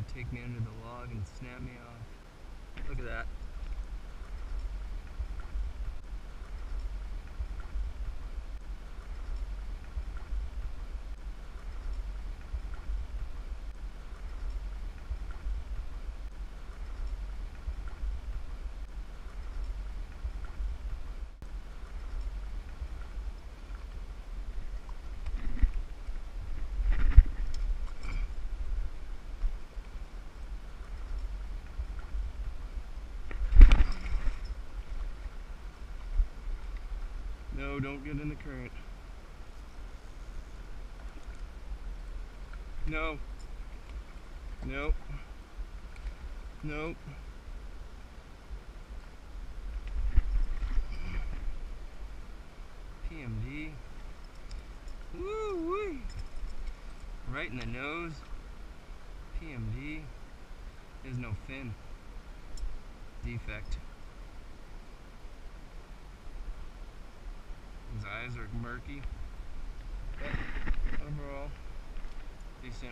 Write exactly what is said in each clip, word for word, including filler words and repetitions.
take me under the log and snap me off. Look at that. No, don't get in the current. No. Nope. Nope. P M D. Woo wee. Right in the nose. P M D. There's no fin. Defect. His eyes are murky, but overall, decent.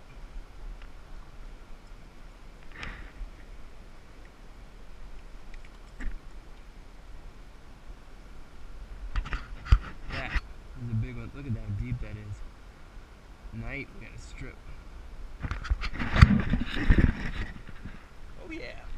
That is a big one. Look at how deep that is. Night, we got a strip. Oh yeah.